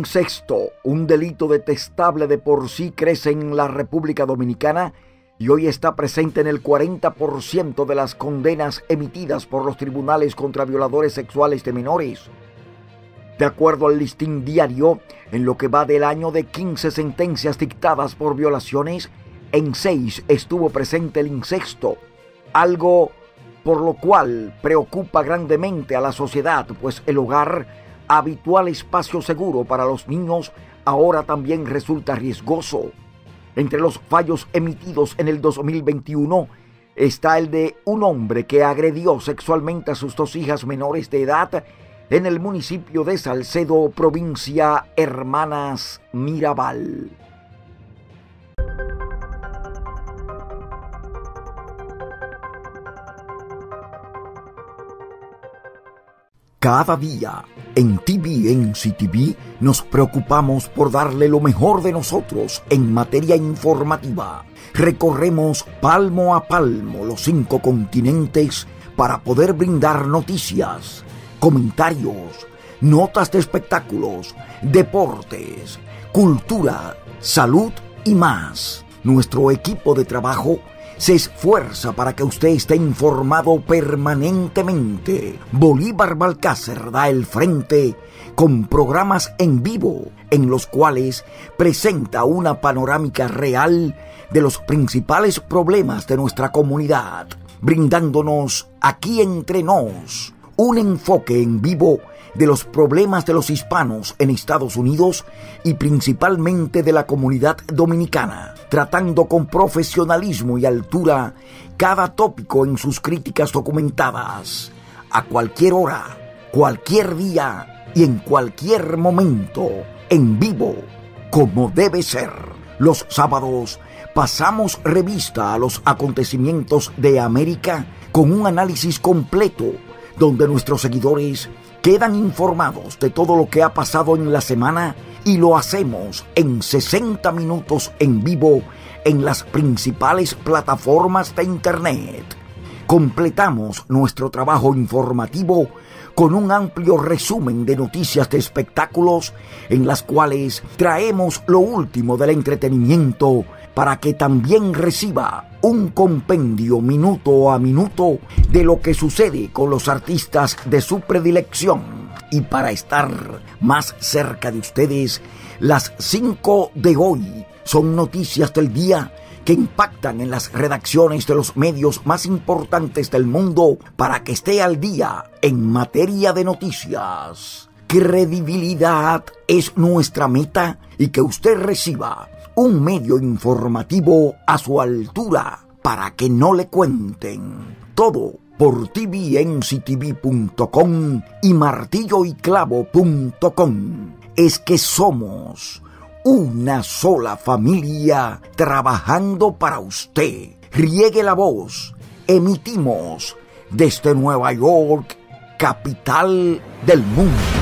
incesto, un delito detestable de por sí, crece en la República Dominicana y hoy está presente en el 40% de las condenas emitidas por los tribunales contra violadores sexuales de menores. De acuerdo al Listín Diario, en lo que va del año, de 15 sentencias dictadas por violaciones, en 6 estuvo presente el incesto, algo por lo cual preocupa grandemente a la sociedad, pues el hogar, habitual espacio seguro para los niños, ahora también resulta riesgoso. Entre los fallos emitidos en el 2021 está el de un hombre que agredió sexualmente a sus 2 hijas menores de edad en el municipio de Salcedo, provincia Hermanas Mirabal. Cada día en TVNC TV nos preocupamos por darle lo mejor de nosotros en materia informativa. Recorremos palmo a palmo los 5 continentes para poder brindar noticias, comentarios, notas de espectáculos, deportes, cultura, salud y más. Nuestro equipo de trabajo se esfuerza para que usted esté informado permanentemente. Bolívar Balcácer da el frente con programas en vivo en los cuales presenta una panorámica real de los principales problemas de nuestra comunidad, brindándonos aquí entre nos un enfoque en vivo de los problemas de los hispanos en Estados Unidos y principalmente de la comunidad dominicana, tratando con profesionalismo y altura cada tópico en sus críticas documentadas, a cualquier hora, cualquier día y en cualquier momento, en vivo, como debe ser. Los sábados pasamos revista a los acontecimientos de América con un análisis completo, donde nuestros seguidores quedan informados de todo lo que ha pasado en la semana, y lo hacemos en 60 minutos en vivo en las principales plataformas de internet. Completamos nuestro trabajo informativo con un amplio resumen de noticias de espectáculos en las cuales traemos lo último del entretenimiento para que también reciba un compendio minuto a minuto de lo que sucede con los artistas de su predilección. Y para estar más cerca de ustedes, las 5 de hoy son noticias del día que impactan en las redacciones de los medios más importantes del mundo para que esté al día en materia de noticias. Credibilidad es nuestra meta y que usted reciba un medio informativo a su altura para que no le cuenten. Todo por tvnctv.com y martilloyclavo.com. Es que somos una sola familia trabajando para usted. Riegue la voz. Emitimos desde Nueva York, capital del mundo.